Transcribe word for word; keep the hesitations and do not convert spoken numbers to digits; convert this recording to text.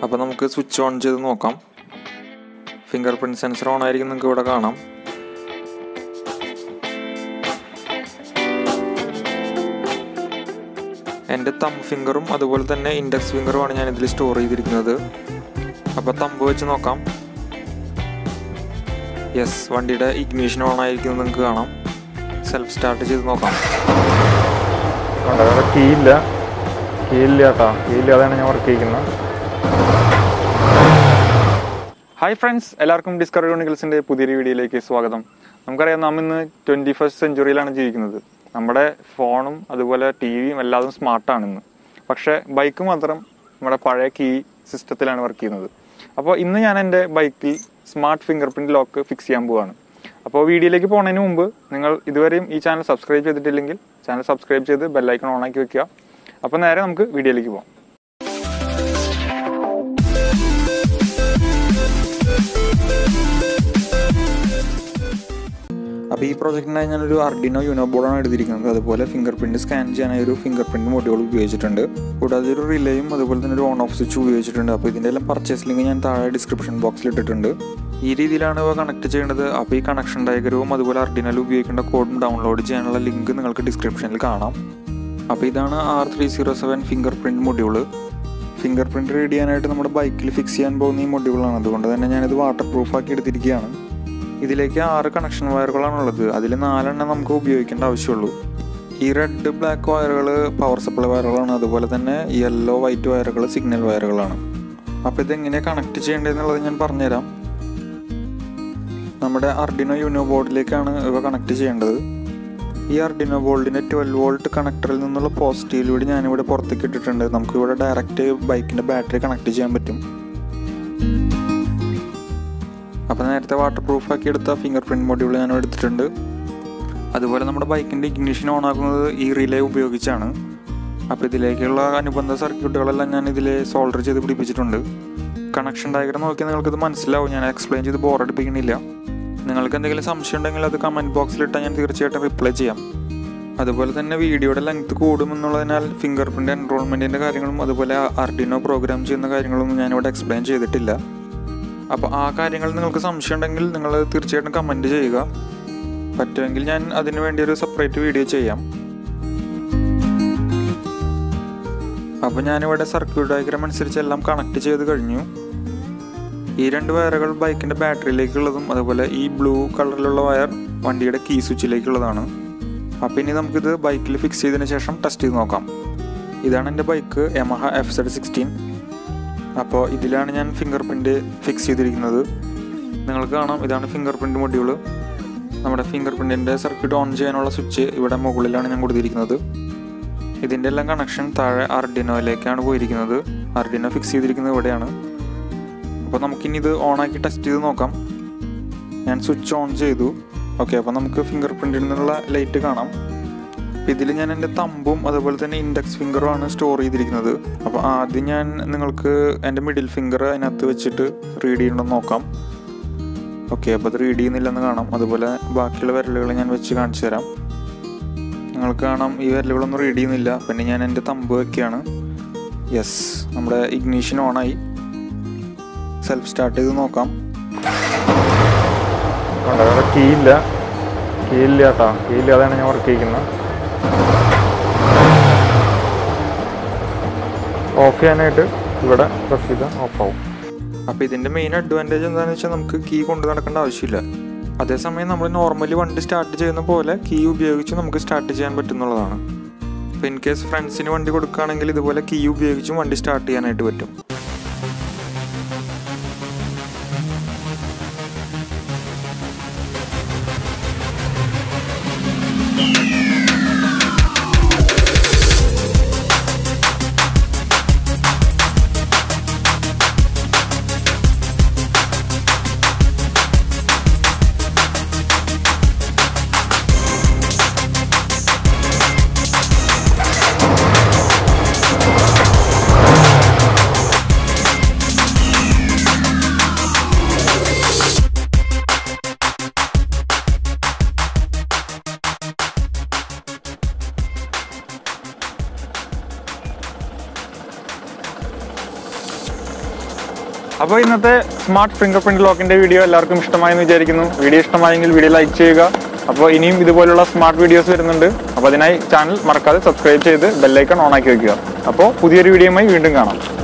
അപ്പോൾ നമുക്ക് switch on ചെയ്ത് നോക്കാം. ഫിംഗർ പ്രിൻറ്റ് സെൻസർ ഓൺ ആയിരിക്കും, നിങ്ങൾക്ക് ഇവിടെ കാണാം. എൻ്റെ തമ്പ് ഫിംഗറും അതുപോലെ തന്നെ ഇൻഡെക്സ് ഫിംഗറുമാണ് ഞാൻ ഇതിൽ സ്റ്റോർ ചെയ്തിരിക്കുന്നത്. അപ്പോൾ തമ്പ് വെച്ച് നോക്കാം. യെസ്, വണ്ടിയുടെ ഇഗ്നിഷൻ ഓൺ ആയിരിക്കുന്നത് നിങ്ങൾക്ക് കാണാം. സെൽഫ് സ്റ്റാർട്ട് ചെയ്ത് നോക്കാം. കീ ഇല്ല കീ ഇല്ല കേട്ടോ കീ ഇല്ലാതെയാണ് ഞാൻ വർക്ക് ചെയ്യുന്നത്. ഹായ് ഫ്രണ്ട്സ്, എല്ലാവർക്കും ഡിസ്കവറി ക്രോണിക്കിൾസിൻ്റെ പുതിയൊരു വീഡിയോയിലേക്ക് സ്വാഗതം. നമുക്കറിയാം, നാം ഇന്ന് ട്വൻറ്റി ഫസ്റ്റ് സെഞ്ച്വറിയിലാണ് ജീവിക്കുന്നത്. നമ്മുടെ ഫോണും അതുപോലെ ടി വിയും എല്ലാതും സ്മാർട്ടാണ് ഇന്ന്. പക്ഷേ ബൈക്ക് മാത്രം നമ്മുടെ പഴയ കീ സിസ്റ്റത്തിലാണ് വർക്ക് ചെയ്യുന്നത്. അപ്പോൾ ഇന്ന് ഞാൻ എൻ്റെ ബൈക്കിൽ smart fingerprint lock fix ചെയ്യാൻ പോവുകയാണ്. അപ്പോൾ വീഡിയോയിലേക്ക് പോകുന്നതിന് മുമ്പ് നിങ്ങൾ ഇതുവരെയും ഈ ചാനൽ സബ്സ്ക്രൈബ് ചെയ്തിട്ടില്ലെങ്കിൽ ചാനൽ സബ്സ്ക്രൈബ് ചെയ്ത് ബെല്ലൈക്കൺ ഓണാക്കി വെക്കുക. അപ്പോൾ നേരെ നമുക്ക് വീഡിയോയിലേക്ക് പോകാം. അപ്പോൾ ഈ പ്രോജക്റ്റിനായി ഞാനൊരു ആർഡിനോ യൂനോ ബോർഡാണ് എടുത്തിരിക്കുന്നത്. അതുപോലെ ഫിംഗർ പ്രിൻറ്റ് സ്കാൻ ചെയ്യാനായി ഒരു ഫിംഗർ പ്രിൻറ്റ് മൊഡ്യൂൾ ഉപയോഗിച്ചിട്ടുണ്ട്. കൂടാതെ ഒരു റിലേയും അതുപോലെ തന്നെ ഒരു ഓൺ ഓഫ് സ്വിച്ച് ഉപയോഗിച്ചിട്ടുണ്ട്. അപ്പോൾ ഇതിൻ്റെ എല്ലാം പർച്ചേസ് ലിങ്ക് ഞാൻ താഴെ ഡിസ്ക്രിപ്ഷൻ ബോക്സിൽ ഇട്ടിട്ടുണ്ട്. ഈ രീതിയിലാണ് ഇവ കണക്ട് ചെയ്യേണ്ടത്. അപ്പോൾ ഈ കണക്ഷൻ ഡയഗ്രവും അതുപോലെ ആർഡിനോയിൽ ഉപയോഗിക്കേണ്ട കോഡും ഡൗൺലോഡ് ചെയ്യാനുള്ള ലിങ്ക് നിങ്ങൾക്ക് ഡിസ്ക്രിപ്ഷനിൽ കാണാം. അപ്പോൾ ഇതാണ് R three zero seven fingerprint module. Fingerprint read ചെയ്യാനായിട്ട് നമ്മുടെ ബൈക്കിൽ ഫിക്സ് ചെയ്യാൻ പോകുന്ന ഈ മൊഡ്യൂളാണ്. അതുകൊണ്ട് തന്നെ ഞാനിത് വാട്ടർ പ്രൂഫാക്കി എടുത്തിരിക്കുകയാണ്. ഇതിലേക്ക് ആറ് കണക്ഷൻ വയറുകളാണുള്ളത്. അതിൽ നാലെണ്ണം നമുക്ക് ഉപയോഗിക്കേണ്ട ആവശ്യമുള്ളൂ. ഈ റെഡ് ബ്ലാക്ക് വയറുകൾ പവർ സപ്ലൈ വയറുകളാണ്. അതുപോലെ തന്നെ യെല്ലോ വൈറ്റ് വയറുകൾ സിഗ്നൽ വയറുകളാണ്. അപ്പോൾ ഇതെങ്ങനെയാണ് കണക്ട് ചെയ്യേണ്ടതെന്നുള്ളത് ഞാൻ പറഞ്ഞുതരാം. നമ്മുടെ ആർഡിനോ യൂനോ ബോർഡിലേക്കാണ് ഇവ കണക്ട് ചെയ്യേണ്ടത്. ഈ ആർഡിനോ ബോർഡിൻ്റെ ട്വൽവ് വോൾട്ട് കണക്ടറിൽ നിന്നുള്ള പോസിറ്റീവിലൂടെ ഞാനിവിടെ പുറത്തേക്ക് ഇട്ടിട്ടുണ്ട്. നമുക്കിവിടെ ഡയറക്റ്റ് ബൈക്കിൻ്റെ ബാറ്ററി കണക്ട് ചെയ്യാൻ പറ്റും. അപ്പോൾ നേരത്തെ വാട്ടർ പ്രൂഫാക്കി എടുത്ത ഫിംഗർ പ്രിൻറ്റ് മൊഡ്യൂൾ ഞാൻ എടുത്തിട്ടുണ്ട്. അതുപോലെ നമ്മുടെ ബൈക്കിൻ്റെ ഇഗ്നിഷൻ ഓൺ ആക്കുന്നത് ഈ റിലേ ഉപയോഗിച്ചാണ്. അപ്പോൾ ഇതിലേക്കുള്ള അനുബന്ധ സർക്യൂട്ടുകളെല്ലാം ഞാൻ ഇതിൽ സോൾഡർ ചെയ്ത് പിടിപ്പിച്ചിട്ടുണ്ട്. കണക്ഷൻ ഡയഗ്രം നോക്കിയാൽ നിങ്ങൾക്കിത് മനസ്സിലാവും. ഞാൻ എക്സ്പ്ലെയിൻ ചെയ്ത് ബോറടിപ്പിക്കണില്ല. നിങ്ങൾക്ക് എന്തെങ്കിലും സംശയം ഉണ്ടെങ്കിൽ അത് കമൻറ്റ് ബോക്സിലിട്ടാൽ ഞാൻ തീർച്ചയായിട്ടും റിപ്ലൈ ചെയ്യാം. അതുപോലെ തന്നെ വീഡിയോയുടെ ലെങ്ത് കൂടുമെന്നുള്ളതിനാൽ ഫിംഗർ പ്രിൻറ്റ് എൻറോൾമെൻറ്റിൻ്റെ കാര്യങ്ങളും അതുപോലെ ആർഡിനോ പ്രോഗ്രാം ചെയ്യുന്ന കാര്യങ്ങളൊന്നും ഞാനിവിടെ എക്സ്പ്ലെയിൻ ചെയ്തിട്ടില്ല. അപ്പോൾ ആ കാര്യങ്ങൾ നിങ്ങൾക്ക് സംശയം ഉണ്ടെങ്കിൽ നിങ്ങൾ തീർച്ചയായിട്ടും കമൻറ്റ് ചെയ്യുക. പറ്റുമെങ്കിൽ ഞാൻ അതിന് വേണ്ടി ഒരു സെപ്പറേറ്റ് വീഡിയോ ചെയ്യാം. അപ്പോൾ ഞാനിവിടെ സർക്യൂട്ട് ഡയഗ്രാം അനുസരിച്ച് എല്ലാം കണക്ട് ചെയ്ത് കഴിഞ്ഞു. ഈ രണ്ട് വയറുകൾ ബൈക്കിൻ്റെ ബാറ്ററിയിലേക്കുള്ളതും അതുപോലെ ഈ ബ്ലൂ കളറിലുള്ള വയർ വണ്ടിയുടെ കീ സ്വിച്ചിലേക്കുള്ളതാണ്. അപ്പോൾ ഇനി നമുക്കിത് ബൈക്കിൽ ഫിക്സ് ചെയ്തതിന് ശേഷം ടെസ്റ്റ് ചെയ്ത് നോക്കാം. ഇതാണ് എൻ്റെ bike, Yamaha F Z sixteen. അപ്പോൾ ഇതിലാണ് ഞാൻ ഫിംഗർ പ്രിൻറ്റ് ഫിക്സ് ചെയ്തിരിക്കുന്നത്. നിങ്ങൾക്ക് കാണാം, ഇതാണ് ഫിംഗർ പ്രിൻറ്റ് മൊഡ്യൂള്. നമ്മുടെ ഫിംഗർ പ്രിൻറ്റിൻ്റെ സർക്യൂട്ട് ഓൺ ചെയ്യാനുള്ള സ്വിച്ച് ഇവിടെ മുകളിലാണ് ഞാൻ കൊടുത്തിരിക്കുന്നത്. ഇതിൻ്റെ എല്ലാം കണക്ഷൻ താഴെ ആർഡിനോയിലേക്കാണ് പോയിരിക്കുന്നത്. ആർഡിനോ ഫിക്സ് ചെയ്തിരിക്കുന്നത് ഇവിടെയാണ്. അപ്പോൾ നമുക്കിനി ഇത് ഓണാക്കി ടെസ്റ്റ് ചെയ്ത് നോക്കാം. ഞാൻ സ്വിച്ച് ഓൺ ചെയ്തു. ഓക്കെ, അപ്പോൾ നമുക്ക് ഫിംഗർ പ്രിൻറ്റിൽ നിന്നുള്ള ലൈറ്റ് കാണാം. അപ്പോൾ ഇതിൽ ഞാൻ എൻ്റെ തമ്പും അതുപോലെ തന്നെ ഇൻഡെക്സ് ഫിംഗറുമാണ് സ്റ്റോർ ചെയ്തിരിക്കുന്നത്. അപ്പോൾ ആദ്യം ഞാൻ നിങ്ങൾക്ക് എൻ്റെ മിഡിൽ ഫിംഗർ അതിനകത്ത് വെച്ചിട്ട് റീഡ് ചെയ്യണമെന്ന് നോക്കാം. ഓക്കെ, അപ്പോൾ അത് റീഡ് ചെയ്യുന്നില്ലെന്ന് കാണാം. അതുപോലെ ബാക്കിയുള്ള വിരലുകൾ ഞാൻ വെച്ച് കാണിച്ചു തരാം. നിങ്ങൾക്ക് കാണാം, ഈ വിരലുകളൊന്നും റീഡ് ചെയ്യുന്നില്ല. പിന്നെ ഞാൻ എൻ്റെ തമ്പ് വയ്ക്കുകയാണ്. യെസ്, നമ്മുടെ ഇഗ്നീഷൻ ഓണായി. സെൽഫ് സ്റ്റാർട്ട് ചെയ്ത് നോക്കാം. കീ ഇല്ല കീ ഇല്ല കേട്ടോ കീ ഇല്ലാതെയാണ് ഞാൻ വർക്ക് ചെയ്യുന്നത്. ഓഫ് ചെയ്യാനായിട്ട് ഇവിടെ പ്രസ് ചെയ്താൽ ഓഫ് ആവും. അപ്പോൾ ഇതിൻ്റെ മെയിൻ അഡ്വാൻറ്റേജ് എന്താണെന്ന് വെച്ചാൽ നമുക്ക് കീ കൊണ്ട് നടക്കേണ്ട ആവശ്യമില്ല. അതേസമയം നമ്മൾ നോർമലി വണ്ടി സ്റ്റാർട്ട് ചെയ്യുന്ന പോലെ കീ ഉപയോഗിച്ച് നമുക്ക് സ്റ്റാർട്ട് ചെയ്യാൻ പറ്റുന്നുള്ളതാണ്. അപ്പോൾ ഇൻ കേസ് ഫ്രണ്ട്സിന് വണ്ടി കൊടുക്കുകയാണെങ്കിൽ ഇതുപോലെ കീ ഉപയോഗിച്ചും വണ്ടി സ്റ്റാർട്ട് ചെയ്യാനായിട്ട് പറ്റും. അപ്പോൾ ഇന്നത്തെ സ്മാർട്ട് ഫിംഗർ പ്രിന്റ് ലോക്കിന്റെ വീഡിയോ എല്ലാവർക്കും ഇഷ്ടമായെന്ന് വിചാരിക്കുന്നു. വീഡിയോ ഇഷ്ടമായെങ്കിൽ വീഡിയോ ലൈക്ക് ചെയ്യുക. അപ്പോൾ ഇനിയും ഇതുപോലുള്ള സ്മാർട്ട് വീഡിയോസ് വരുന്നുണ്ട്. അപ്പോൾ അതിനായി ചാനൽ മറക്കാതെ സബ്സ്ക്രൈബ് ചെയ്ത് ബെല്ലൈക്കൺ ഓൺ ആക്കി വെക്കുക. അപ്പോൾ പുതിയൊരു വീഡിയോയുമായി വീണ്ടും കാണാം.